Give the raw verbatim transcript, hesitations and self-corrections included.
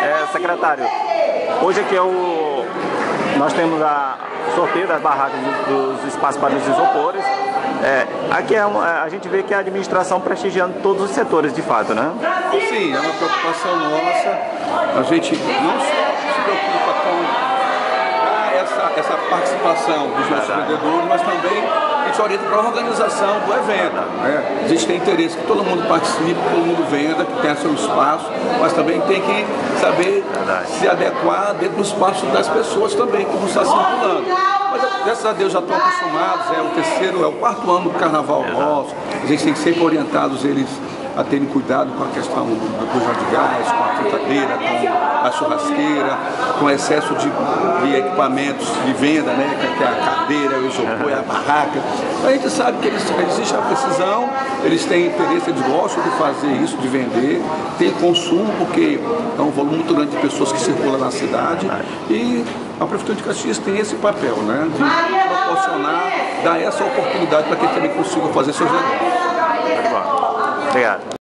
É, secretário, hoje aqui é o, nós temos a sorteio das barracas dos, dos espaços para os isopores. É, aqui é uma, a gente vê que a administração prestigiando todos os setores de fato, né? Sim, é uma preocupação nossa. A gente não só se preocupa com essa, essa participação dos nossos vendedores, mas também a gente orienta para a organização do evento. Né? A gente tem interesse que todo mundo participe, que todo mundo venda, que tenha seu espaço, mas também tem que saber Verdade. se adequar dentro do espaço das pessoas também, que não está circulando. Mas graças a Deus já estão acostumados, é o terceiro, é o quarto ano do carnaval nosso, a gente tem que sempre orientados eles a terem cuidado com a questão do bujão de gás, com a fritadeira, com a churrasqueira, com o excesso de, de equipamentos de venda, né, que é a cadeira, o isopor, a barraca. A gente sabe que eles, existe a precisão, eles têm interesse, eles gostam de fazer isso, de vender, tem consumo, porque é um volume muito grande de pessoas que circulam na cidade e a Prefeitura de Caxias tem esse papel, né, de proporcionar, dar essa oportunidade para que ele também consiga fazer seus negócios. Obrigado.